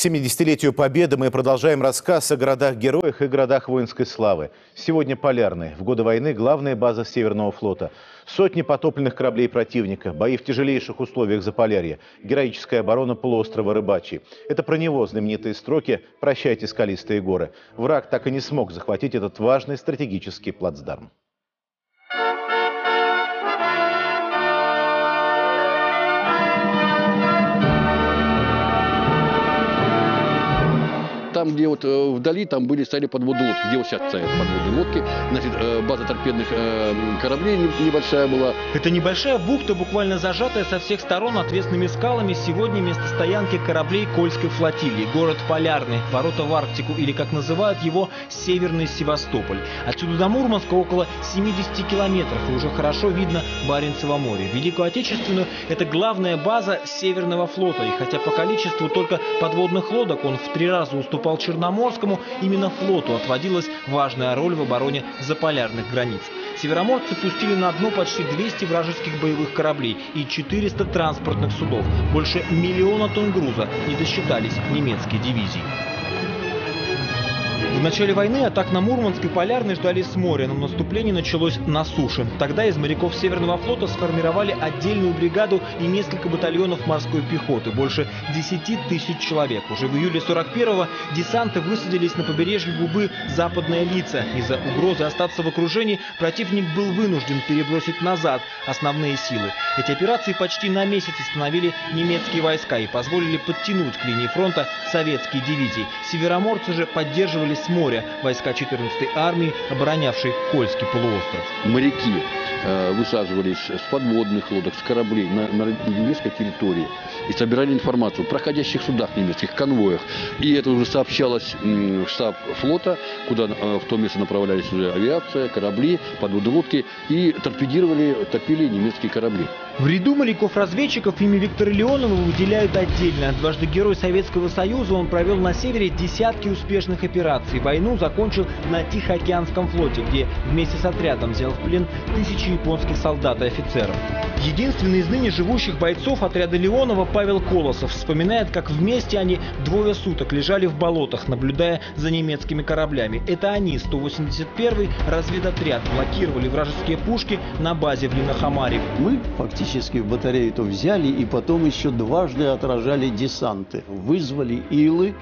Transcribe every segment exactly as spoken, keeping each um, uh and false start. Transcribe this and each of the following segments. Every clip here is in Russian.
семидесятилетию Победы мы продолжаем рассказ о городах-героях и городах воинской славы. Сегодня Полярный. В годы войны главная база Северного флота. Сотни потопленных кораблей противника, бои в тяжелейших условиях Заполярья, героическая оборона полуострова Рыбачий. Это про него знаменитые строки «Прощайте, скалистые горы». Враг так и не смог захватить этот важный стратегический плацдарм. Там, где вот э, вдали, там были стояли подводные лодки. Где вот сейчас стоят подводные лодки. Значит, э, база торпедных э, кораблей небольшая была. Это небольшая бухта, буквально зажатая со всех сторон отвесными скалами. Сегодня место стоянки кораблей Кольской флотилии. Город Полярный, ворота в Арктику, или, как называют его, Северный Севастополь. Отсюда до Мурманска около семидесяти километров, и уже хорошо видно Баренцево море. Великую Отечественную – это главная база Северного флота. И хотя по количеству только подводных лодок он в три раза уступал Черноморскому, именно флоту отводилась важная роль в обороне заполярных границ. Североморцы пустили на дно почти двести вражеских боевых кораблей и четыреста транспортных судов. Больше миллиона тонн груза не досчитались немецкие дивизии. В начале войны атак на Мурманск и Полярный ждали с моря, но наступление началось на суше. Тогда из моряков Северного флота сформировали отдельную бригаду и несколько батальонов морской пехоты, больше десяти тысяч человек. Уже в июле сорок первого десанты высадились на побережье Губы Западная Лица. Из-за угрозы остаться в окружении противник был вынужден перебросить назад основные силы. Эти операции почти на месяц остановили немецкие войска и позволили подтянуть к линии фронта советские дивизии. Североморцы же поддерживали с моря войска четырнадцатой армии, оборонявшей Кольский полуостров. Моряки э, высаживались с подводных лодок, с кораблей на, на немецкой территории и собирали информацию о проходящих судах немецких, конвоях. И это уже сообщалось в штаб флота, куда э, в то место направлялись уже авиация, корабли, подводные лодки и торпедировали, топили немецкие корабли. В ряду моряков-разведчиков имя Виктора Леонова выделяют отдельно. Дважды Герой Советского Союза, он провел на севере десятки успешных операций. Войну закончил на Тихоокеанском флоте, где вместе с отрядом взял в плен тысячи японских солдат и офицеров. Единственный из ныне живущих бойцов отряда Леонова, Павел Колосов, вспоминает, как вместе они двое суток лежали в болотах, наблюдая за немецкими кораблями. Это они, сто восемьдесят первый разведотряд, блокировали вражеские пушки на базе в Линохамаре. Мы фактически в батарею-то взяли и потом еще дважды отражали десанты. Вызвали илы.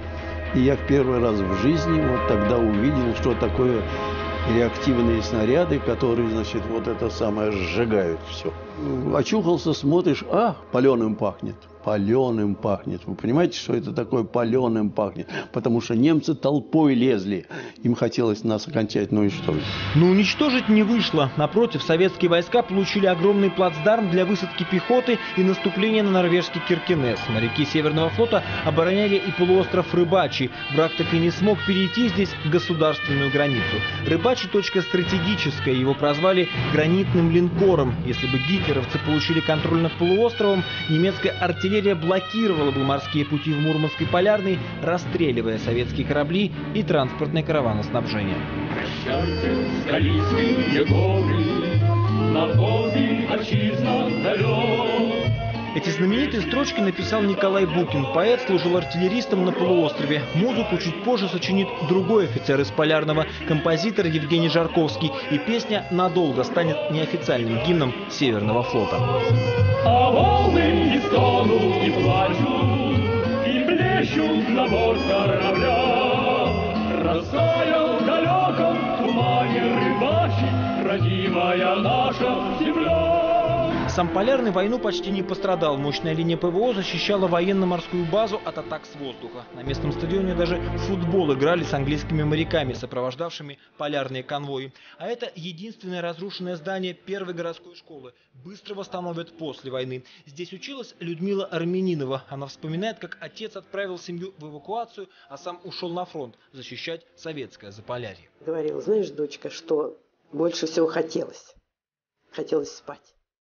И я в первый раз в жизни вот тогда увидел, что такое реактивные снаряды, которые, значит, вот это самое сжигают все. Очухался, смотришь, а, паленым пахнет. Паленым пахнет. Вы понимаете, что это такое паленым пахнет? Потому что немцы толпой лезли. Им хотелось нас окончательно уничтожить. Но уничтожить не вышло. Напротив, советские войска получили огромный плацдарм для высадки пехоты и наступления на норвежский Киркенес. Моряки Северного флота обороняли и полуостров Рыбачий. Враг так и не смог перейти здесь государственную границу. Рыбачий точка стратегическая. Его прозвали гранитным линкором. Если бы гитлеровцы получили контроль над полуостровом, немецкая артиллерия блокировала бы морские пути в Мурманск и Полярный, расстреливая советские корабли и транспортное караваноснабжение. Прощайте, скалистые горы, на Волге отчизна далек. Эти знаменитые строчки написал Николай Букин. Поэт служил артиллеристом на полуострове. Музыку чуть позже сочинит другой офицер из Полярного, композитор Евгений Жарковский. И песня надолго станет неофициальным гимном Северного флота. А волны и стонут, и плачут, и блещут на борт корабля. Растаял в далеком тумане Рыбачий, родимая наша земля. Сам Полярный войну почти не пострадал. Мощная линия ПВО защищала военно-морскую базу от атак с воздуха. На местном стадионе даже в футбол играли с английскими моряками, сопровождавшими полярные конвои. А это единственное разрушенное здание первой городской школы. Быстро восстановят после войны. Здесь училась Людмила Армянинова. Она вспоминает, как отец отправил семью в эвакуацию, а сам ушел на фронт защищать советское Заполярье. Говорила, знаешь, дочка, что больше всего хотелось? Хотелось спать.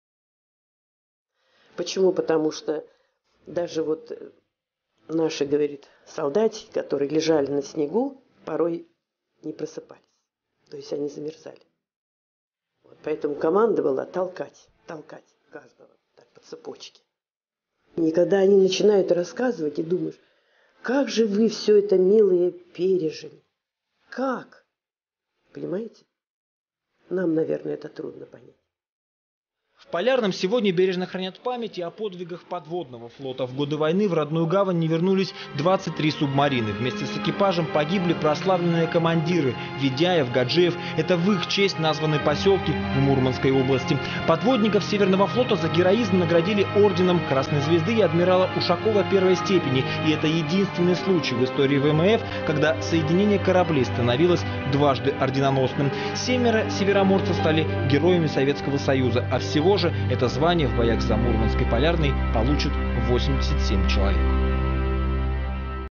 Почему? Потому что даже вот наши, говорит, солдатики, которые лежали на снегу, порой не просыпались. То есть они замерзали. Вот поэтому команда была толкать, толкать каждого так, по цепочке. И когда они начинают рассказывать, и думаешь, Как же вы все это, милые, пережили? Как? Понимаете? Нам, наверное, это трудно понять. В Полярном сегодня бережно хранят память и о подвигах подводного флота. В годы войны в родную гавань не вернулись двадцать три субмарины. Вместе с экипажем погибли прославленные командиры Ведяев, Гаджиев. Это в их честь названы поселки в Мурманской области. Подводников Северного флота за героизм наградили орденом Красной Звезды и адмирала Ушакова первой степени. И это единственный случай в истории ВМФ, когда соединение кораблей становилось дважды орденоносным. Семеро североморцев стали героями Советского Союза, а всего же это звание в боях за Мурманской Полярной получат восемьдесят семь человек.